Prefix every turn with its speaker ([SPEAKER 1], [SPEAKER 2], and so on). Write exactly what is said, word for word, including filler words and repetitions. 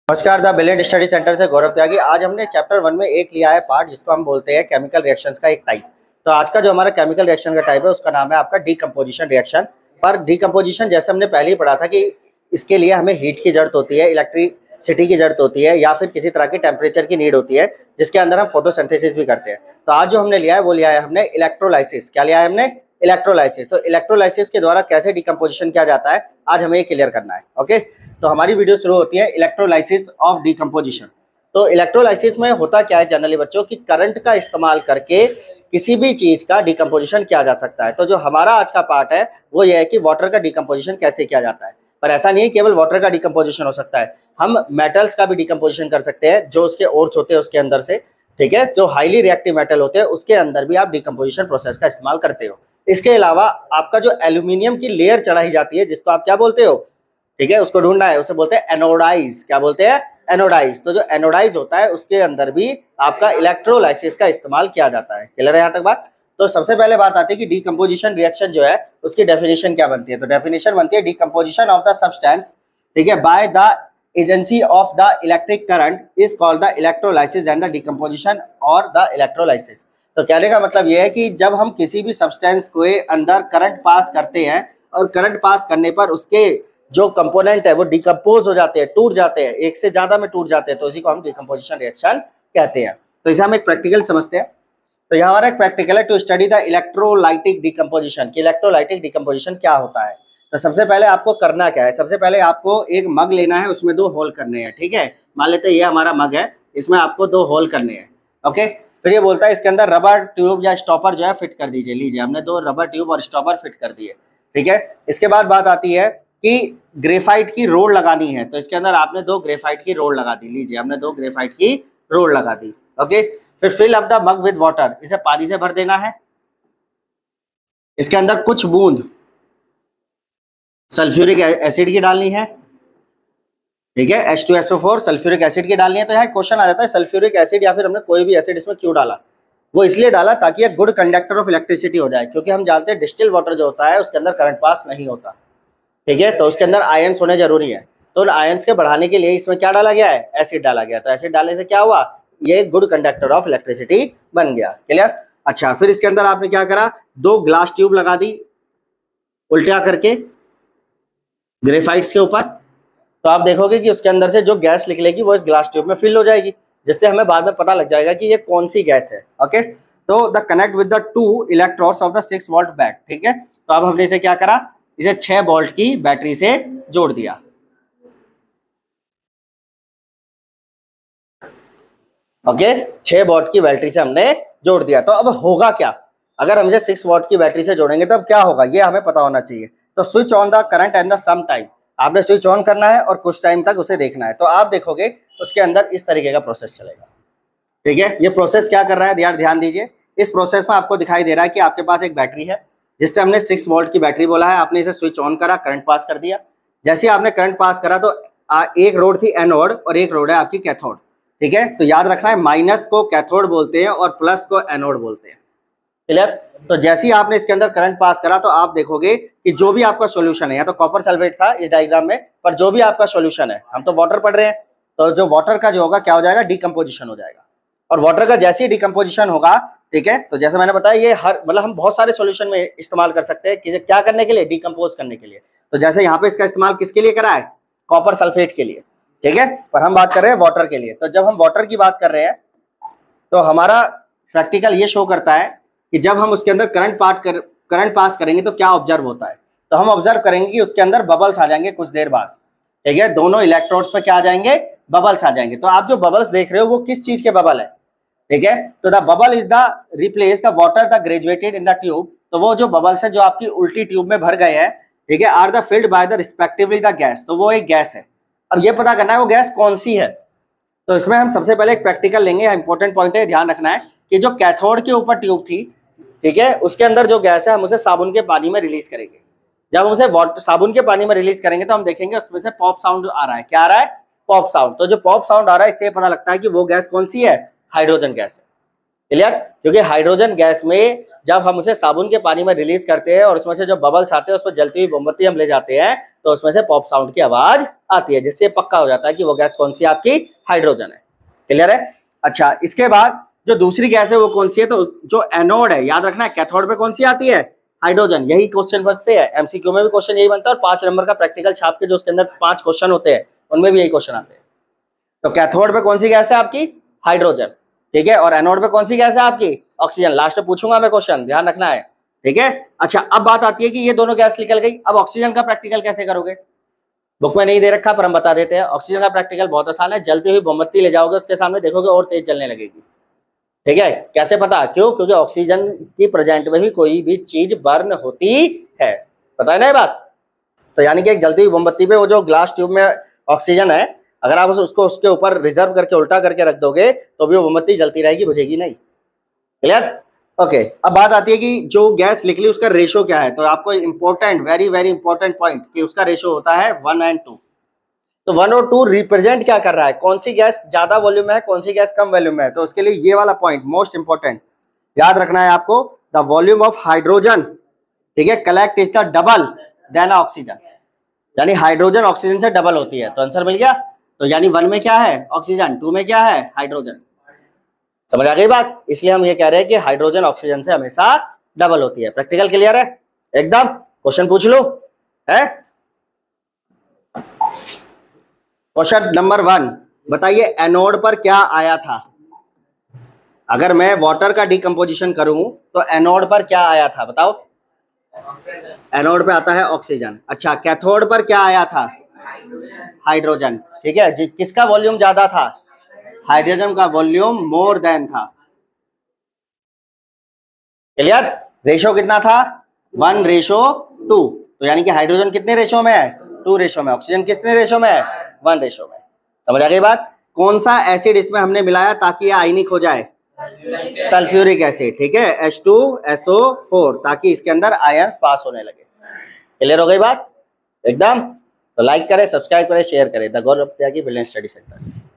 [SPEAKER 1] नमस्कार, the brilliant study centre से गौरव त्यागी। आज हमने चैप्टर वन में एक लिया है पार्ट जिसको हम बोलते हैं केमिकल रिएक्शंस का एक टाइप। तो आज का जो हमारा केमिकल रिएक्शन का टाइप है उसका नाम है आपका डीकम्पोजिशन रिएक्शन। पर डीकम्पोजिशन जैसे हमने पहले ही पढ़ा था कि इसके लिए हमें हीट की जरूरत होती है, इलेक्ट्रिसिटी की जरूरत होती है या फिर किसी तरह की टेम्परेचर की नीड होती है जिसके अंदर हम फोटोसिंथेसिस भी करते हैं। तो आज जो हमने लिया है वो लिया है हमने इलेक्ट्रोलाइसिस। क्या लिया है हमने? इलेक्ट्रोलाइसिस। तो इलेक्ट्रोलाइसिस के द्वारा कैसे डीकम्पोजिशन किया जाता है आज हमें ये क्लियर करना है। ओके, तो हमारी वीडियो शुरू होती है इलेक्ट्रोलाइसिस ऑफ डीकम्पोजिशन। तो इलेक्ट्रोलाइसिस में होता क्या है जनरली बच्चों कि करंट का इस्तेमाल करके किसी भी चीज का डीकम्पोजिशन किया जा सकता है। तो जो हमारा आज का पार्ट है वो ये है कि वाटर का डीकम्पोजिशन कैसे किया जाता है। पर ऐसा नहीं है केवल वाटर का डीकम्पोजिशन हो सकता है, हम मेटल्स का भी डीकम्पोजिशन कर सकते हैं जो उसके ओर्स होते हैं उसके अंदर से। ठीक है, जो हाईली रिएक्टिव मेटल होते हैं उसके अंदर भी आप डीकम्पोजिशन प्रोसेस का इस्तेमाल करते हो। इसके अलावा आपका जो एल्यूमिनियम की लेयर चढ़ाई जाती है जिसको आप क्या बोलते हो, ठीक है, उसको ढूंढना है, उसे बोलते हैं एनोडाइज। क्या बोलते हैं? एनोडाइज। तो जो एनोडाइज होता है उसके अंदर भी आपका इलेक्ट्रोलाइसिस का इस्तेमाल किया जाता है। क्लियर है यहाँ तक बात? तो सबसे पहले बात आती है कि डीकम्पोजिशन रिएक्शन जो है उसकी डेफिनेशन क्या बनती है। तो डेफिनेशन बनती है डीकम्पोजिशन ऑफ द सब्सटेंस, ठीक है, by the agency of the electric current is called the electrolysis and the decomposition और द इलेक्ट्रोलाइसिस। तो कहने का मतलब यह है कि जब हम किसी भी सब्सटेंस के अंदर करंट पास करते हैं और करंट पास करने पर उसके जो कंपोनेंट है वो डिकम्पोज हो जाते हैं, टूट जाते हैं, एक से ज्यादा में टूट जाते हैं, तो इसी को हम डिकम्पोजिशन रिएक्शन कहते हैं। तो इसे हम एक प्रैक्टिकल समझते हैं। तो यहाँ हमारा एक प्रैक्टिकल है to study the electrolytic decomposition कि इलेक्ट्रोलाइटिक डिकम्पोजिशन क्या होता है। तो सबसे पहले आपको करना क्या है, सबसे पहले आपको एक मग लेना है, उसमें दो होल करने हैं। ठीक है, मान लेते हैं ये हमारा मग है, इसमें आपको दो होल करने हैं। ओके, फिर ये बोलता है इसके अंदर रबर ट्यूब या स्टॉपर जो है फिट कर दीजिए। लीजिए, हमने दो रबर ट्यूब और स्टॉपर फिट कर दिए। ठीक है, इसके बाद बात आती है कि ग्रेफाइट की रोड लगानी है। तो इसके अंदर आपने दो ग्रेफाइट की रोड लगा दी। लीजिए, हमने दो ग्रेफाइट की रोड लगा दी। ओके, फिर fill up the mug with water, इसे पानी से भर देना है। इसके अंदर कुछ बूंद सल्फ्यूरिक एसिड की डालनी है। ठीक है, H two S O four sulphuric acid की डालनी है। तो यहाँ क्वेश्चन आ जाता है सल्फ्यूरिक एसिड या फिर हमने कोई भी एसिड इसमें क्यों डाला। वो इसलिए डाला ताकि ये गुड कंडक्टर ऑफ इलेक्ट्रिसिटी हो जाए, क्योंकि हम जानते हैं डिस्टिल वाटर जो होता है उसके अंदर करंट पास नहीं होता। ठीक है, तो उसके अंदर आयंस होने जरूरी है। तो उन आयंस के बढ़ाने के लिए इसमें क्या डाला गया है? एसिड डाला गया। तो एसिड डालने से क्या हुआ? ये गुड कंडक्टर ऑफ इलेक्ट्रिसिटी बन गया। क्लियर? अच्छा, फिर इसके अंदर आपने क्या करा, दो ग्लास ट्यूब लगा दी उल्टा करके ग्रेफाइट्स के ऊपर। तो आप देखोगे कि उसके अंदर से जो गैस निकलेगी वो इस ग्लास ट्यूब में फिल हो जाएगी, जिससे हमें बाद में पता लग जाएगा कि ये कौन सी गैस है। ओके, तो the connect with the two electrodes of the six volt bat. ठीक है, तो अब हमने इसे क्या करा, इसे छह वोल्ट की बैटरी से जोड़ दिया। ओके, छह वोल्ट की बैटरी से हमने जोड़ दिया। तो अब होगा क्या अगर हम इसे सिक्स वोल्ट की बैटरी से जोड़ेंगे, तब क्या होगा ये हमें पता होना चाहिए। तो switch on the current and the same time, आपने स्विच ऑन करना है और कुछ टाइम तक उसे देखना है। तो आप देखोगे उसके अंदर इस तरीके का प्रोसेस चलेगा। ठीक है, ये प्रोसेस क्या कर रहा है यार, ध्यान दीजिए। इस प्रोसेस में आपको दिखाई दे रहा है कि आपके पास एक बैटरी है जिससे हमने सिक्स वोल्ट की बैटरी बोला है। आपने इसे स्विच ऑन करा, करंट पास कर दिया। जैसे ही आपने करंट पास करा तो एक रोड थी एनोड और एक रोड है आपकी कैथोड। ठीक है, तो याद रखना है माइनस को कैथोड बोलते हैं और प्लस को एनोड बोलते हैं। क्लियर? तो जैसे ही आपने इसके अंदर करंट पास करा तो आप देखोगे कि जो भी आपका सॉल्यूशन है, या तो कॉपर सल्फेट था इस डायग्राम में, पर जो भी आपका सॉल्यूशन है, हम तो वाटर पढ़ रहे हैं, तो जो वाटर का जो होगा क्या हो जाएगा, डीकम्पोजिशन हो जाएगा। और वाटर का जैसे ही डीकम्पोजिशन होगा, ठीक है, तो जैसे मैंने बताया ये हर मतलब हम बहुत सारे सॉल्यूशन में इस्तेमाल कर सकते हैं कि क्या करने के लिए, डीकम्पोज करने के लिए। तो जैसे यहाँ पे इसका इस्तेमाल किसके लिए करा है, कॉपर सल्फेट के लिए। ठीक है, पर हम बात कर रहे हैं वाटर के लिए। तो जब हम वाटर की बात कर रहे हैं तो हमारा प्रैक्टिकल ये शो करता है कि जब हम उसके अंदर करंट पास कर करंट पास करेंगे तो क्या ऑब्जर्व होता है। तो हम ऑब्जर्व करेंगे कि उसके अंदर बबल्स आ जाएंगे कुछ देर बाद। ठीक है, दोनों इलेक्ट्रोड्स पे क्या आ जाएंगे, बबल्स आ जाएंगे। तो आप जो बबल्स देख रहे हो वो किस चीज के बबल है। ठीक है, तो the bubble is the replace the water the graduated in the tube. तो वो जो बबल्स है जो आपकी उल्टी ट्यूब में भर गए हैं, ठीक है, are the filled by the respectively the gas. तो वो एक गैस है। अब ये पता करना है वो गैस कौन सी है। तो इसमें हम सबसे पहले एक प्रैक्टिकल लेंगे। इंपॉर्टेंट पॉइंट है, ध्यान रखना है कि जो कैथोड के ऊपर ट्यूब थी, ठीक है, उसके अंदर जो गैस है हम उसे साबुन के पानी में रिलीज करेंगे। जब हम उसे साबुन के पानी में रिलीज करेंगे तो हम देखेंगे उसमें से पॉप साउंड आ रहा है। क्या आ रहा है? Pop sound. तो जो पॉप साउंड आ रहा है इससे पता लगता है कि वो गैस कौन सी है, हाइड्रोजन गैस है। क्लियर? क्योंकि हाइड्रोजन गैस में जब हम उसे साबुन के पानी में रिलीज करते हैं और उसमें से जो बबल्स आते हैं उस पर जलती हुई मोमबत्ती हम ले जाते हैं तो उसमें से पॉप साउंड की आवाज आती है, जिससे पक्का हो जाता है कि वो गैस कौन सी आपकी हाइड्रोजन है। क्लियर है? अच्छा, इसके बाद जो दूसरी गैस है वो कौन सी है? तो जो एनोड है, याद रखना कैथोड पे कौन सी आती है? हाइड्रोजन। यही क्वेश्चन बनते हैं, एमसीक्यू में भी क्वेश्चन यही बनता है और पांच नंबर का प्रैक्टिकल छाप के जो उसके अंदर पांच क्वेश्चन होते हैं उनमें भी यही क्वेश्चन आते हैं। तो कैथोड पे कौन सी गैस है आपकी? हाइड्रोजन। ठीक है, और एनोड पे कौन सी गैस है आपकी? ऑक्सीजन। लास्ट में पूछूंगा मैं क्वेश्चन, ध्यान रखना है। ठीक है, अच्छा अब बात आती है कि ये दोनों गैस निकल गई, अब ऑक्सीजन का प्रैक्टिकल कैसे करोगे? बुक में नहीं दे रखा पर हम बता देते हैं। ऑक्सीजन का प्रैक्टिकल बहुत आसान है, जलती हुई मोमबत्ती ले जाओगे उसके सामने, देखोगे और तेज जलने लगेगी। ठीक है, कैसे पता? क्यों? क्योंकि ऑक्सीजन की प्रेजेंट में भी कोई भी चीज बर्न होती है, पता है ना ये बात? तो यानी कि एक जलती हुई मोमबत्ती पे वो जो ग्लास ट्यूब में ऑक्सीजन है, अगर आप उसको उसके ऊपर रिजर्व करके उल्टा करके रख दोगे तो भी वो मोमबत्ती जलती रहेगी, बुझेगी नहीं। क्लियर? ओके, अब बात आती है कि जो गैस निकली उसका रेशो क्या है। तो आपको important, very very important point कि उसका रेशो होता है वन एंड टू। तो वन और टू रिप्रेजेंट क्या कर रहा है? कौन सी गैस ज्यादा वॉल्यूम में है, कौन सी गैस कम वॉल्यूम में है। तो उसके लिए ये वाला पॉइंट मोस्ट इंपॉर्टेंट याद रखना है आपको, द वॉल्यूम ऑफ हाइड्रोजन, ठीक है, collect is the double than oxygen. यानी हाइड्रोजन ऑक्सीजन से डबल होती है। तो आंसर मिल गया। तो यानी वन में क्या है? ऑक्सीजन, टू में क्या है? हाइड्रोजन। समझ आ गई बात? इसलिए हम ये कह रहे हैं कि हाइड्रोजन ऑक्सीजन से हमेशा डबल होती है। प्रैक्टिकल क्लियर है एकदम? क्वेश्चन पूछ लो है। क्वेश्चन नंबर वन, बताइए एनोड पर क्या आया था? अगर मैं वाटर का डिकम्पोजिशन करूं तो एनोड पर क्या आया था बताओ? एनोड पे आता है ऑक्सीजन। अच्छा, कैथोड पर क्या आया था? हाइड्रोजन। ठीक है जी, किसका वॉल्यूम ज्यादा था? हाइड्रोजन का वॉल्यूम मोर देन था। क्लियर? रेशो कितना था? One ratio two. तो यानी कि हाइड्रोजन कितने रेशो में है? टू रेशो में। ऑक्सीजन कितने रेशो में है? वन रेशो में। समझ आ गई बात? कौन सा एसिड इसमें हमने मिलाया ताकि ये आयनिक हो जाए? Sulphuric acid. ठीक है, H two S O four, ताकि इसके अंदर आयंस पास होने लगे। क्लियर हो गई बात एकदम? तो लाइक करें, सब्सक्राइब करें, शेयर करें। The Gaurav Tyagi brilliant study centre.